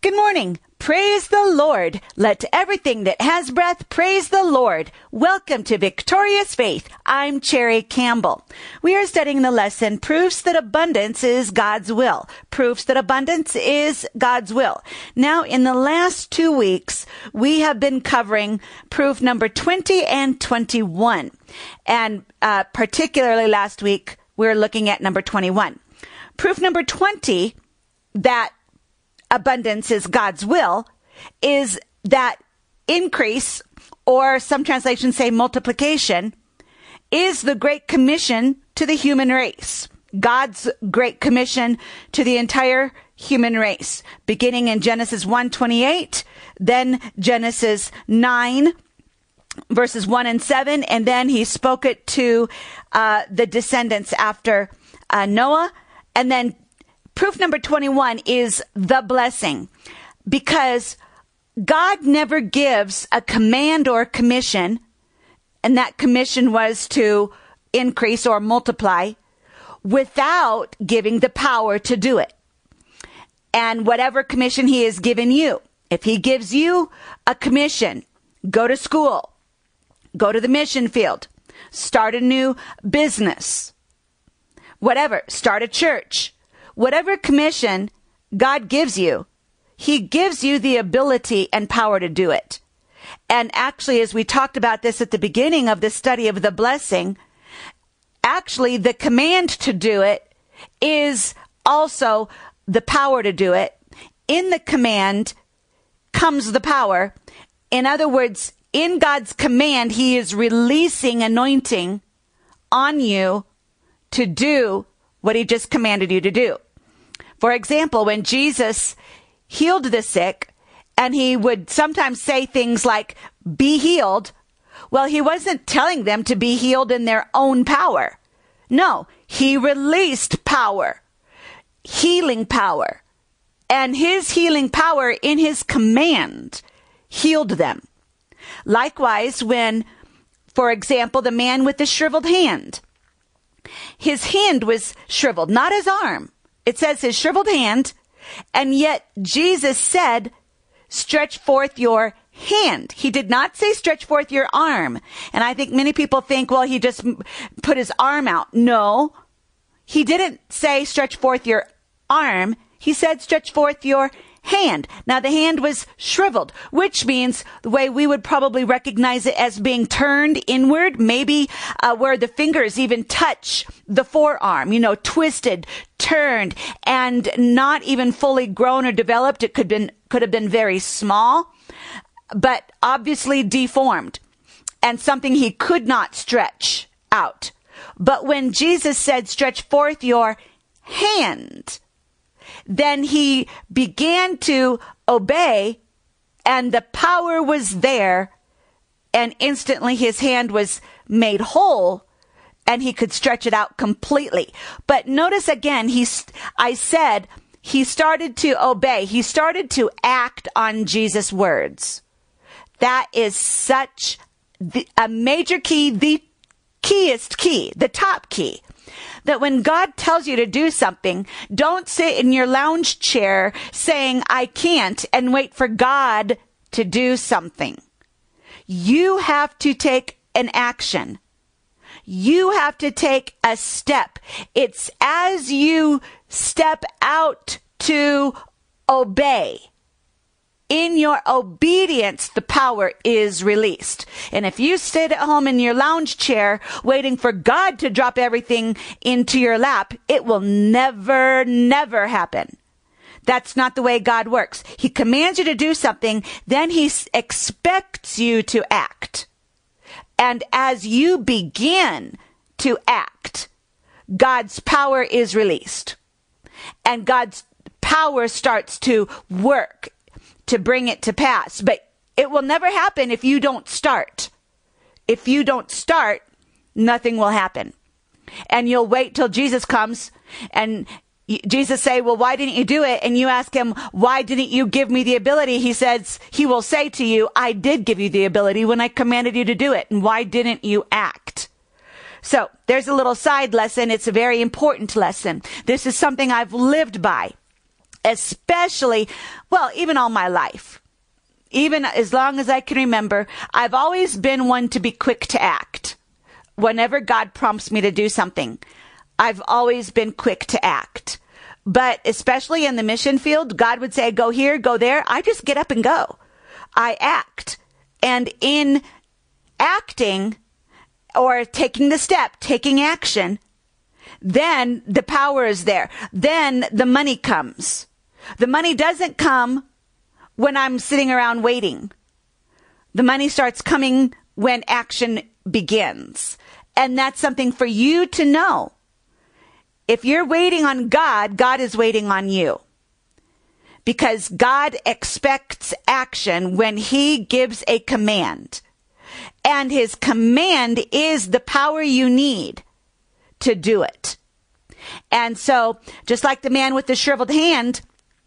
Good morning. Praise the Lord. Let everything that has breath praise the Lord. Welcome to Victorious Faith. I'm Cherri Campbell. We are studying the lesson, Proofs that Abundance is God's Will. Proofs that abundance is God's will. Now, in the last 2 weeks, we have been covering proof number 20 and 21. And particularly last week, we're looking at number 21. Proof number 20, that abundance is God's will, is that increase, or some translations say multiplication, is the Great Commission to the human race. God's Great Commission to the entire human race, beginning in Genesis 1:28, then Genesis 9, verses 1 and 7, and then he spoke it to the descendants after Noah, and then proof number 21 is the blessing, because God never gives a command or commission, and that commission was to increase or multiply, without giving the power to do it. And whatever commission he has given you, if he gives you a commission, go to school, go to the mission field, start a new business, whatever, start a church, whatever commission God gives you, he gives you the ability and power to do it. And actually, as we talked about this at the beginning of the study of the blessing, actually the command to do it is also the power to do it. In the command comes the power. In other words, in God's command, he is releasing anointing on you to do what he just commanded you to do. For example, when Jesus healed the sick, and he would sometimes say things like, be healed, well, he wasn't telling them to be healed in their own power. No, he released power, healing power, and his healing power in his command healed them. Likewise, when, for example, the man with the shriveled hand, his hand was shriveled, not his arm. It says his shriveled hand, and yet Jesus said, stretch forth your hand. He did not say stretch forth your arm. And I think many people think, well, he just put his arm out. No, he didn't say stretch forth your arm. He said stretch forth your hand. Now, the hand was shriveled, which means the way we would probably recognize it as being turned inward, maybe where the fingers even touch the forearm, twisted, turned, and not even fully grown or developed. It could have been very small, but obviously deformed, and something he could not stretch out. But when Jesus said, stretch forth your hand, then he began to obey, and the power was there, and instantly his hand was made whole, and he could stretch it out completely. But notice again, I said he started to obey. He started to act on Jesus' words. That is such a major key, the keyest key, the top key. That when God tells you to do something, don't sit in your lounge chair saying, I can't, and wait for God to do something. You have to take an action. You have to take a step. It's as you step out to obey. In your obedience, the power is released. And if you sit at home in your lounge chair waiting for God to drop everything into your lap, it will never, never happen. That's not the way God works. He commands you to do something, then he expects you to act. And as you begin to act, God's power is released. And God's power starts to work to bring it to pass. But it will never happen if you don't start. If you don't start, nothing will happen. And you'll wait till Jesus comes and Jesus say, well, why didn't you do it? And you ask him, why didn't you give me the ability? He says, he will say to you, I did give you the ability when I commanded you to do it. And why didn't you act? So there's a little side lesson. It's a very important lesson. This is something I've lived by. especially, well, even all my life. Even as long as I can remember, I've always been one to be quick to act. Whenever God prompts me to do something, I've always been quick to act. But especially in the mission field, God would say, go here, go there. I just get up and go. I act. And in acting or taking the step, taking action, then the power is there. Then the money comes. The money doesn't come when I'm sitting around waiting. The money starts coming when action begins. And that's something for you to know. If you're waiting on God, God is waiting on you. Because God expects action when he gives a command. And his command is the power you need to do it. And so, just like the man with the shriveled hand,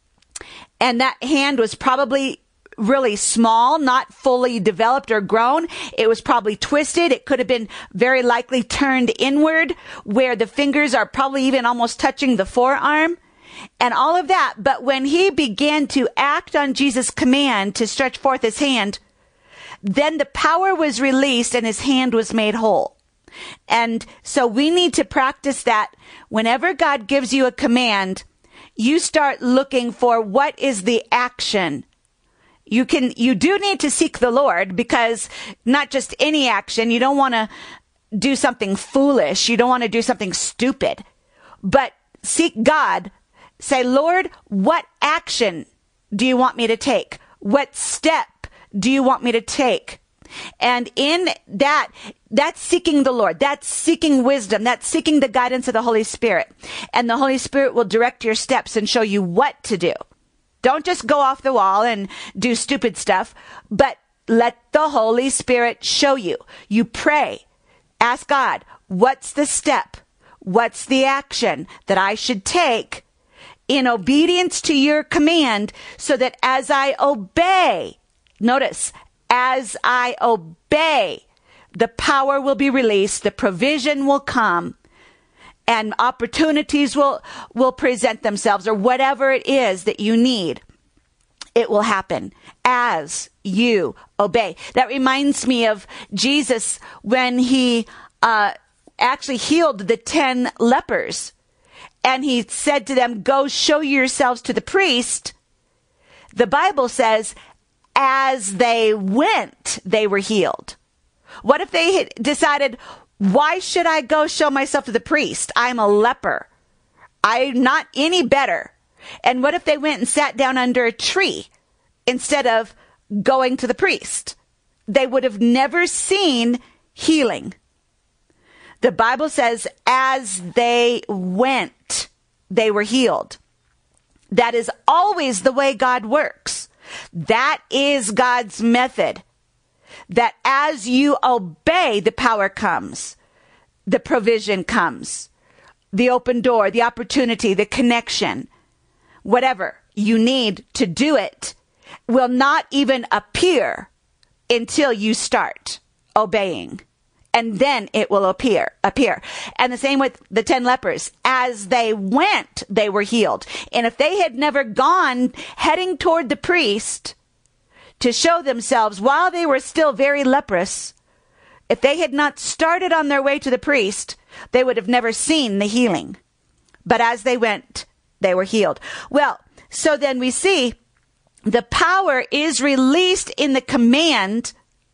and that hand was probably really small, not fully developed or grown. It was probably twisted. It could have been very likely turned inward, where the fingers are probably even almost touching the forearm and all of that. But when he began to act on Jesus' command to stretch forth his hand, then the power was released and his hand was made whole. And so we need to practice that. Whenever God gives you a command, you start looking for what is the action. You do need to seek the Lord, because not just any action. You don't want to do something foolish. You don't want to do something stupid, but seek God. Say, Lord, what action do you want me to take? What step do you want me to take? And in that, that's seeking the Lord. That's seeking wisdom. That's seeking the guidance of the Holy Spirit. And the Holy Spirit will direct your steps and show you what to do. Don't just go off the wall and do stupid stuff, but let the Holy Spirit show you. You pray. Ask God, what's the step? What's the action that I should take in obedience to your command, so that as I obey, notice, as I obey, the power will be released, the provision will come, and opportunities will present themselves, or whatever it is that you need. It will happen as you obey. That reminds me of Jesus when he actually healed the 10 lepers. And he said to them, go show yourselves to the priest. The Bible says, as they went, they were healed. What if they had decided, why should I go show myself to the priest? I'm a leper. I'm not any better. And what if they went and sat down under a tree instead of going to the priest? They would have never seen healing. The Bible says, as they went, they were healed. That is always the way God works. That is God's method. That as you obey, the power comes. The provision comes. The open door, the opportunity, the connection. Whatever you need to do it will not even appear until you start obeying. And then it will appear. And the same with the 10 lepers. As they went, they were healed. And if they had never gone heading toward the priest to show themselves while they were still very leprous, if they had not started on their way to the priest, they would have never seen the healing. But as they went, they were healed. Well, so then we see the power is released in the command.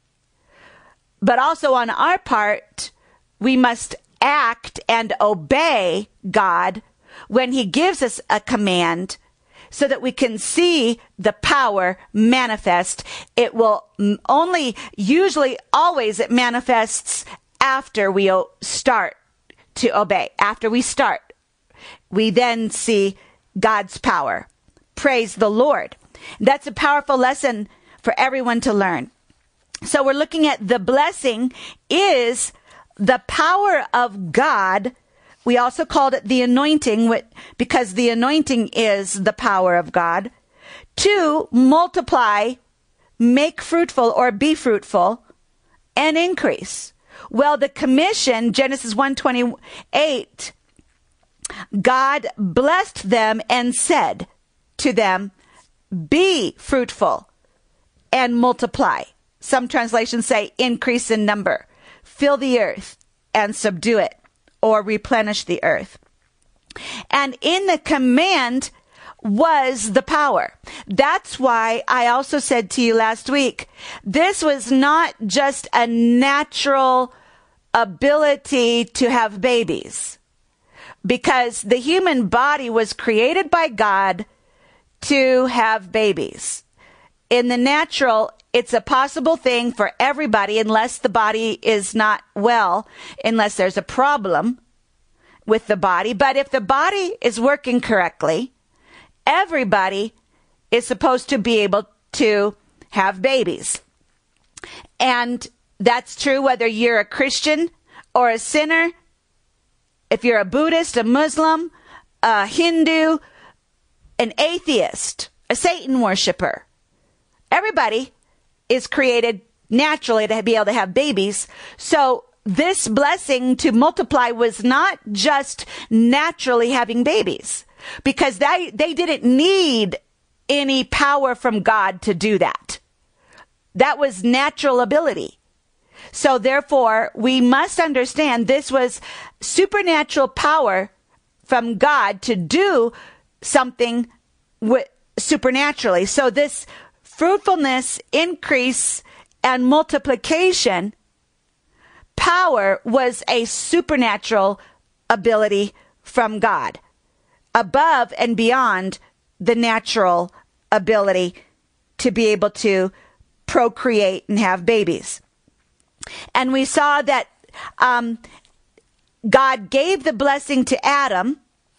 But also on our part, we must act and obey God when he gives us a command, so that we can see the power manifest. It will only, usually always, it manifests after we start to obey. After we start, we then see God's power. Praise the Lord. That's a powerful lesson for everyone to learn. So we're looking at the blessing is the power of God. We also called it the anointing, because the anointing is the power of God, to multiply, make fruitful or be fruitful, and increase. Well, the commission, Genesis 1:28, God blessed them and said to them, be fruitful and multiply. Some translations say increase in number, fill the earth and subdue it, or replenish the earth. And in the command was the power. That's why I also said to you last week, this was not just a natural ability to have babies, because the human body was created by God to have babies. In the natural, it's a possible thing for everybody, unless the body is not well, unless there's a problem with the body. But if the body is working correctly, everybody is supposed to be able to have babies. And that's true whether you're a Christian or a sinner, if you're a Buddhist, a Muslim, a Hindu, an atheist, a Satan worshiper. Everybody is created naturally to be able to have babies. So this blessing to multiply was not just naturally having babies, because they didn't need any power from God to do that. That was natural ability. So therefore, we must understand this was supernatural power from God to do something supernaturally. So this fruitfulness, increase, and multiplication power was a supernatural ability from God, above and beyond the natural ability to be able to procreate and have babies. And we saw that God gave the blessing to Adam,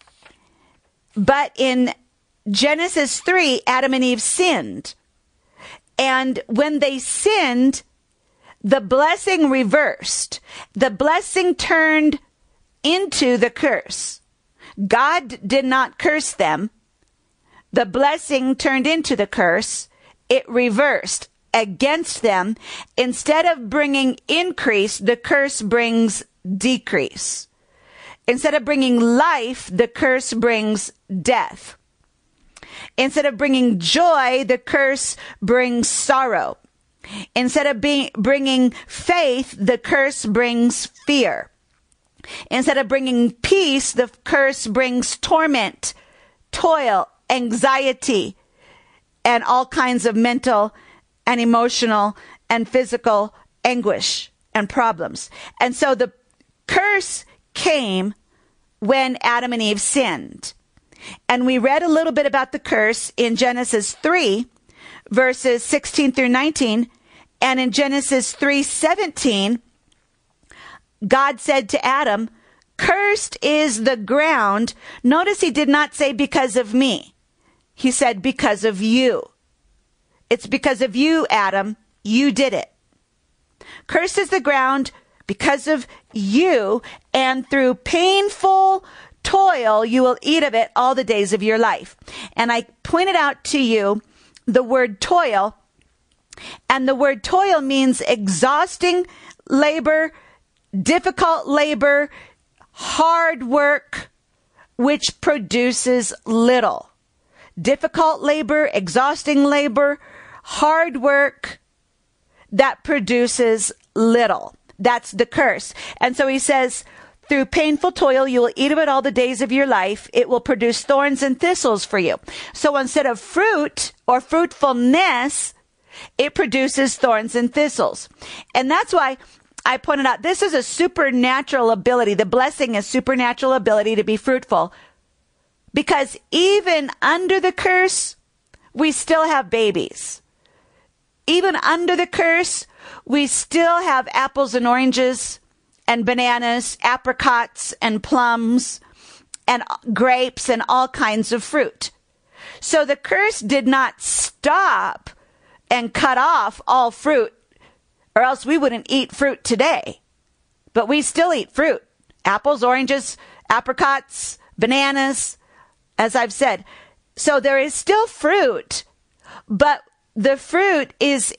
but in Genesis 3, Adam and Eve sinned. And when they sinned, the blessing reversed. The blessing turned into the curse. God did not curse them. The blessing turned into the curse. It reversed against them. Instead of bringing increase, the curse brings decrease. Instead of bringing life, the curse brings death. Instead of bringing joy, the curse brings sorrow. Instead of bringing faith, the curse brings fear. Instead of bringing peace, the curse brings torment, toil, anxiety, and all kinds of mental and emotional and physical anguish and problems. And so the curse came when Adam and Eve sinned. And we read a little bit about the curse in Genesis 3, verses 16 through 19. And in Genesis 3:17, God said to Adam, "Cursed is the ground." Notice he did not say because of me. He said because of you. It's because of you, Adam. You did it. Cursed is the ground because of you, and through painful toil you will eat of it all the days of your life. And I pointed out to you the word toil, and the word toil means exhausting labor, difficult labor, hard work, which produces little. Difficult labor, exhausting labor, hard work that produces little. That's the curse. And so he says, through painful toil, you will eat of it all the days of your life. It will produce thorns and thistles for you. So instead of fruit or fruitfulness, it produces thorns and thistles. And that's why I pointed out this is a supernatural ability. The blessing is supernatural ability to be fruitful. Because even under the curse, we still have babies. Even under the curse, we still have apples and oranges and bananas, apricots and plums and grapes and all kinds of fruit. So the curse did not stop and cut off all fruit, or else we wouldn't eat fruit today. But we still eat fruit. Apples, oranges, apricots, bananas, as I've said. So there is still fruit, but the fruit is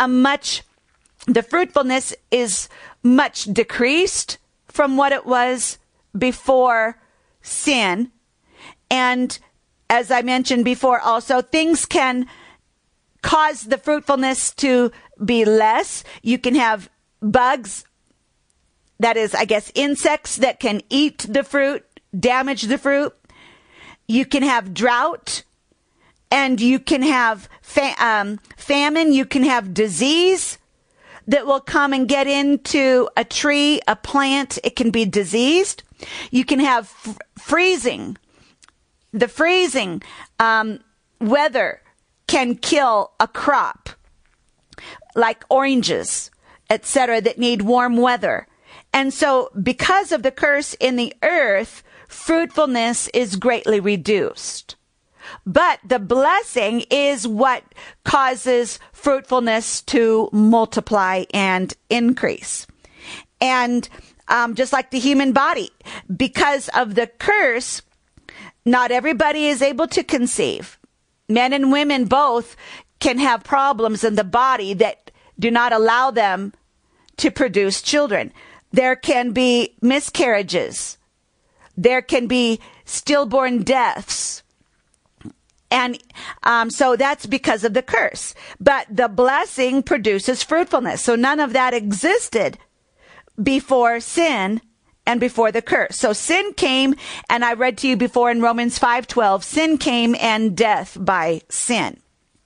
the fruitfulness is much decreased from what it was before sin. And as I mentioned before, also things can cause the fruitfulness to be less. You can have bugs, that is, I guess, insects that can eat the fruit, damage the fruit. You can have drought, and you can have famine. You can have disease that will come and get into a tree, a plant. It can be diseased. You can have freezing. The freezing weather can kill a crop, like oranges, etc., that need warm weather. And so because of the curse in the earth, fruitfulness is greatly reduced. But the blessing is what causes fruitfulness to multiply and increase. And just like the human body, because of the curse, not everybody is able to conceive. Men and women both can have problems in the body that do not allow them to produce children. There can be miscarriages. There can be stillborn deaths. And so that's because of the curse. But the blessing produces fruitfulness. So none of that existed before sin and before the curse. So sin came, and I read to you before in Romans 5:12, sin came and death by sin.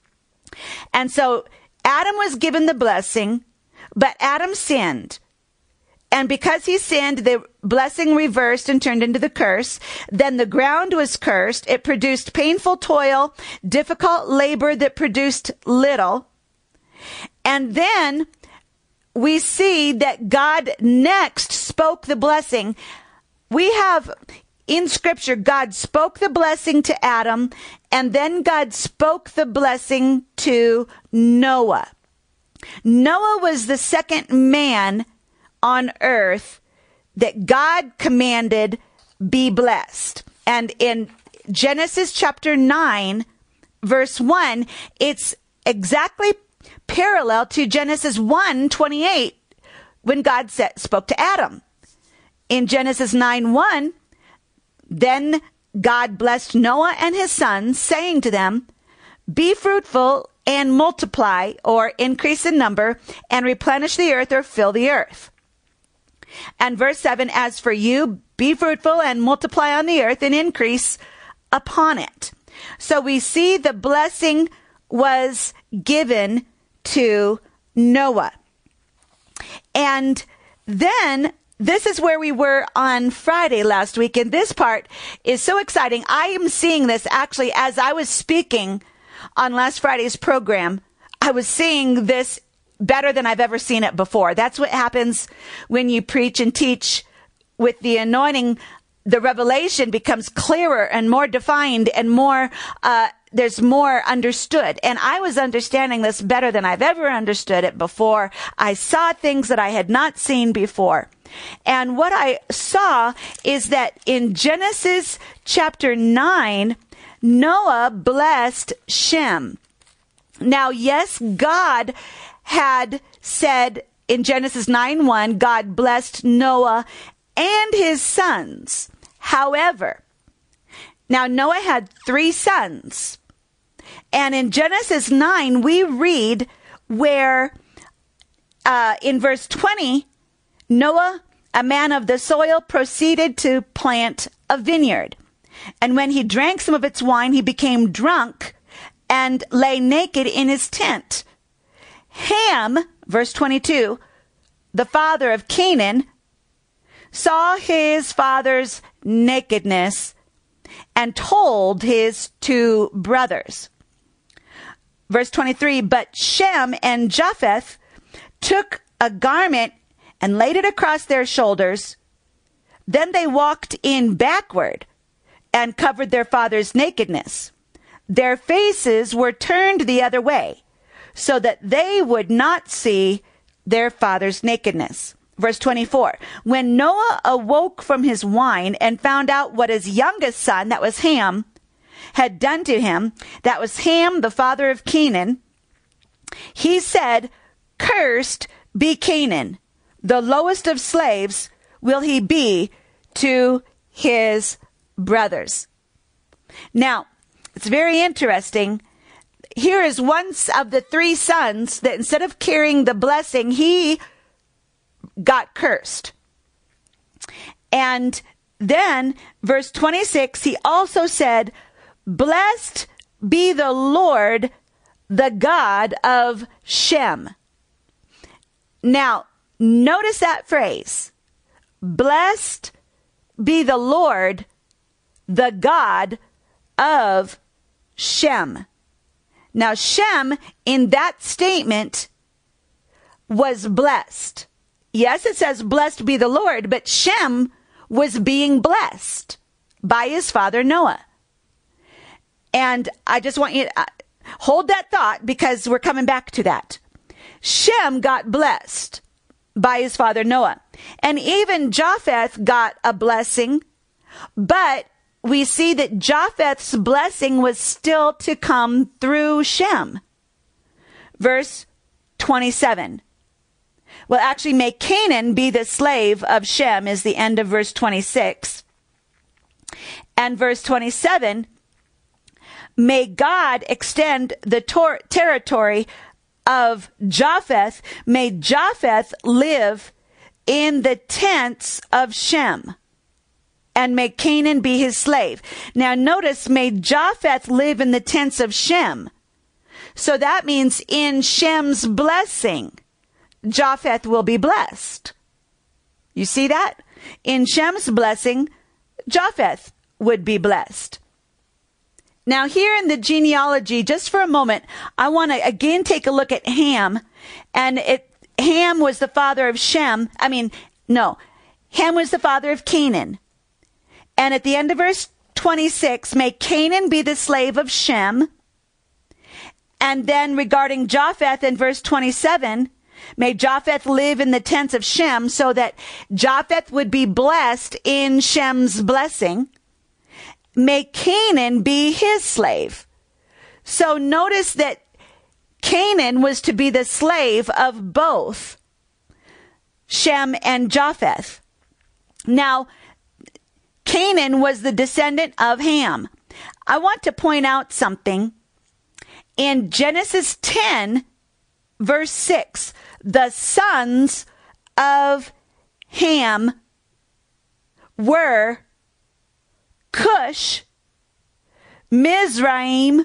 And so Adam was given the blessing, but Adam sinned. And because he sinned, the blessing reversed and turned into the curse. Then the ground was cursed. It produced painful toil, difficult labor that produced little. And then we see that God next spoke the blessing. We have in Scripture, God spoke the blessing to Adam, and then God spoke the blessing to Noah. Noah was the second man on earth that God commanded be blessed. And in Genesis chapter 9, verse 1, it's exactly parallel to Genesis 1:28 when God spoke to Adam. In Genesis 9:1, then God blessed Noah and his sons, saying to them, "Be fruitful and multiply," or increase in number, "and replenish the earth," or fill the earth. And verse 7, "As for you, be fruitful and multiply on the earth and increase upon it." So we see the blessing was given to Noah. And then this is where we were on Friday last week. And this part is so exciting. I am seeing this actually as I was speaking on last Friday's program. I was seeing this better than I've ever seen it before. That's what happens when you preach and teach with the anointing. The revelation becomes clearer and more defined and more, there's more understood. And I was understanding this better than I've ever understood it before. I saw things that I had not seen before. And what I saw is that in Genesis chapter 9, Noah blessed Shem. Now, yes, God had said in Genesis 9:1, God blessed Noah and his sons. However, now Noah had 3 sons. And in Genesis 9, we read where in verse 20, Noah, a man of the soil, proceeded to plant a vineyard. And when he drank some of its wine, he became drunk and lay naked in his tent. Ham, verse 22, the father of Canaan, saw his father's nakedness and told his 2 brothers. Verse 23, but Shem and Japheth took a garment and laid it across their shoulders. Then they walked in backward and covered their father's nakedness. Their faces were turned the other way, so that they would not see their father's nakedness. Verse 24, when Noah awoke from his wine and found out what his youngest son, that was Ham, had done to him, that was Ham, the father of Canaan, he said, cursed be Canaan, the lowest of slaves will he be to his brothers. Now, it's very interesting. Here is one of the three sons that instead of carrying the blessing, he got cursed. And then, verse 26, he also said, "Blessed be the Lord, the God of Shem." Now, notice that phrase. Blessed be the Lord, the God of Shem. Now, Shem, in that statement, was blessed. Yes, it says, "Blessed be the Lord," but Shem was being blessed by his father Noah. And I just want you to hold that thought because we're coming back to that. Shem got blessed by his father Noah. And even Japheth got a blessing, but we see that Japheth's blessing was still to come through Shem. Verse 27. Well, actually, may Canaan be the slave of Shem is the end of verse 26. And verse 27, may God extend the territory of Japheth. May Japheth live in the tents of Shem. And may Canaan be his slave. Now notice, may Japheth live in the tents of Shem. So that means in Shem's blessing, Japheth will be blessed. You see that? In Shem's blessing, Japheth would be blessed. Now here in the genealogy, just for a moment, I want to again take a look at Ham. And Ham was the father of Shem. Ham was the father of Canaan. And at the end of verse 26, may Canaan be the slave of Shem. And then regarding Japheth in verse 27, may Japheth live in the tents of Shem, so that Japheth would be blessed in Shem's blessing. May Canaan be his slave. So notice that Canaan was to be the slave of both Shem and Japheth. Now, Canaan was the descendant of Ham. I want to point out something. In Genesis 10, verse 6, the sons of Ham were Cush, Mizraim,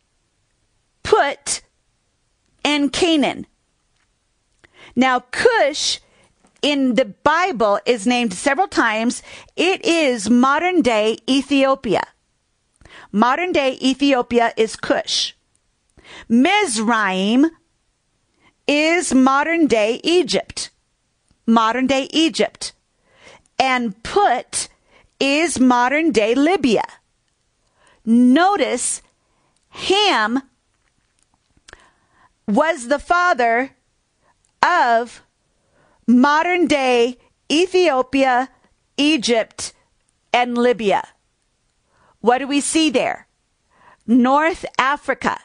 Put, and Canaan. Now, Cush in the Bible is named several times. It is modern-day Ethiopia. Modern-day Ethiopia is Cush. Mizraim is modern-day Egypt. Modern-day Egypt. And Put is modern-day Libya. Notice, Ham was the father of modern-day Ethiopia, Egypt, and Libya. What do we see there? North Africa.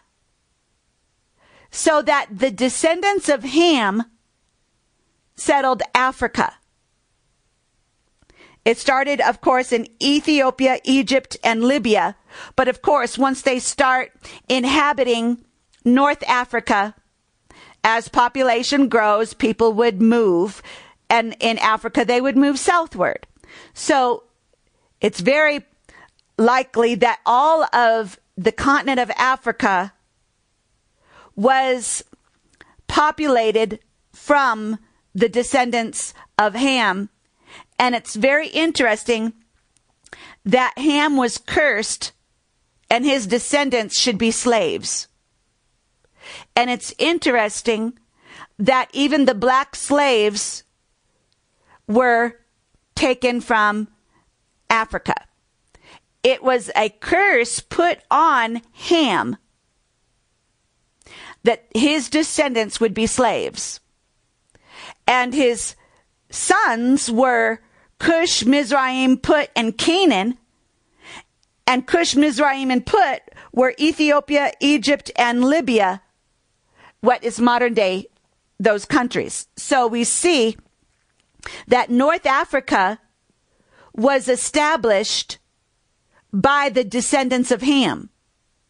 So that the descendants of Ham settled Africa. It started, of course, in Ethiopia, Egypt, and Libya. But of course, once they start inhabiting North Africa, as population grows, people would move. And in Africa, they would move southward. So it's very likely that all of the continent of Africa was populated from the descendants of Ham. And it's very interesting that Ham was cursed and his descendants should be slaves. And it's interesting that even the black slaves were taken from Africa. It was a curse put on Ham that his descendants would be slaves. And his sons were Cush, Mizraim, Put, and Canaan. And Cush, Mizraim, and Put were Ethiopia, Egypt, and Libya, what is modern day those countries. So we see that North Africa was established by the descendants of Ham.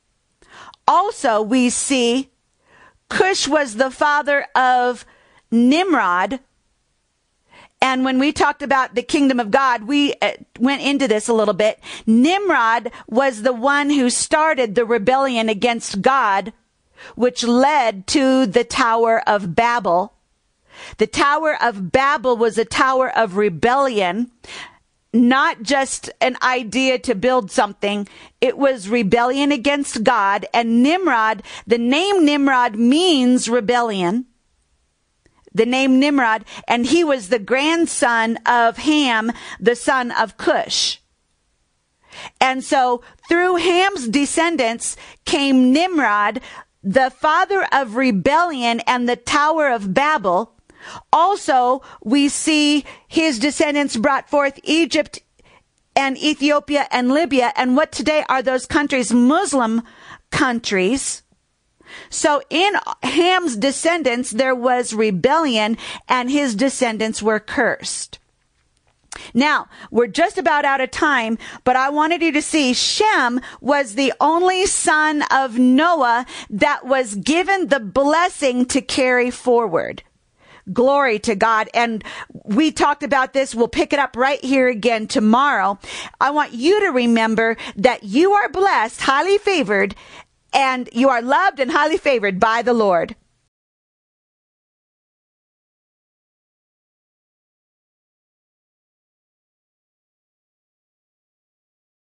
Also, we see Cush was the father of Nimrod. And when we talked about the kingdom of God, we went into this a little bit. Nimrod was the one who started the rebellion against God, which led to the Tower of Babel. The Tower of Babel was a tower of rebellion, not just an idea to build something. It was rebellion against God. And Nimrod, the name Nimrod means rebellion. The name Nimrod, and he was the grandson of Ham, the son of Cush. And so through Ham's descendants came Nimrod, the father of rebellion and the Tower of Babel. Also, we see his descendants brought forth Egypt and Ethiopia and Libya, and what today are those countries? Muslim countries. So in Ham's descendants, there was rebellion, and his descendants were cursed. Now, we're just about out of time, but I wanted you to see Shem was the only son of Noah that was given the blessing to carry forward. Glory to God. And we talked about this. We'll pick it up right here again tomorrow. I want you to remember that you are blessed, highly favored, and you are loved and highly favored by the Lord.